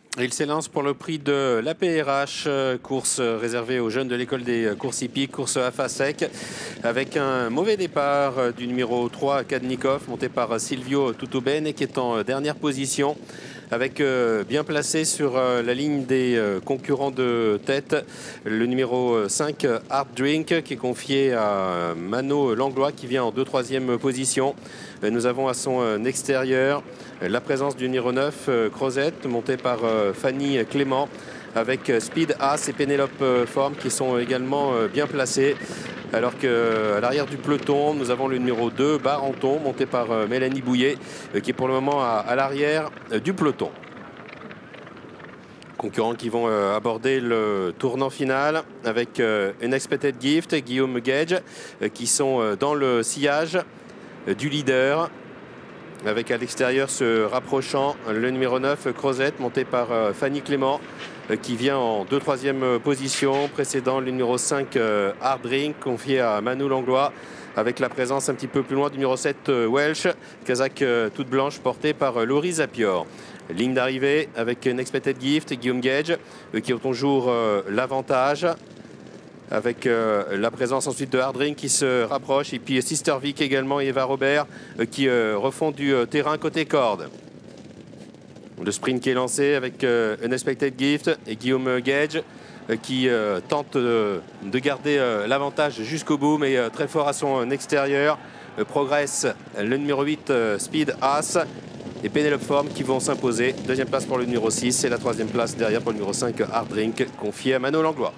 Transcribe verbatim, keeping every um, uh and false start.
Il s'élance pour le prix de l'A P R H, course réservée aux jeunes de l'école des courses hippiques, course à Fasek, avec un mauvais départ du numéro trois, Kadnikov, monté par Silvio Tutubene, qui est en dernière position, avec bien placé sur la ligne des concurrents de tête, le numéro cinq, Hard Drink, qui est confié à Mano Langlois, qui vient en deux troisième position. Nous avons à son extérieur la présence du numéro neuf, Crozette, monté par Fanny Clément, avec Speed As et Pénélope Forme qui sont également bien placés. Alors qu'à l'arrière du peloton, nous avons le numéro deux, Barenton, monté par Mélanie Bouillet, qui est pour le moment à, à l'arrière du peloton. Concurrents qui vont aborder le tournant final avec Unexpected Gift, Guillaume Gage, qui sont dans le sillage du leader, avec à l'extérieur se rapprochant le numéro neuf, Crozette, monté par Fanny Clément, qui vient en deux troisième position, précédant le numéro cinq, Hard Drink, confié à Manu Langlois, avec la présence un petit peu plus loin du numéro sept, Welsh, Kazakh toute blanche, portée par Laurie Zapior. Ligne d'arrivée avec Unexpected Gift et Guillaume Gage, qui ont toujours l'avantage, avec euh, la présence ensuite de Hard Drink qui se rapproche, et puis Sister Vic également et Eva Robert euh, qui euh, refont du euh, terrain côté corde. Le sprint qui est lancé avec euh, Unexpected Gift et Guillaume Gage euh, qui euh, tente euh, de garder euh, l'avantage jusqu'au bout, mais euh, très fort à son extérieur. Euh, progresse le numéro huit, euh, Speed As, et Pénélope Forme qui vont s'imposer. Deuxième place pour le numéro six et la troisième place derrière pour le numéro cinq, Hard Drink, confié à Mano Langlois.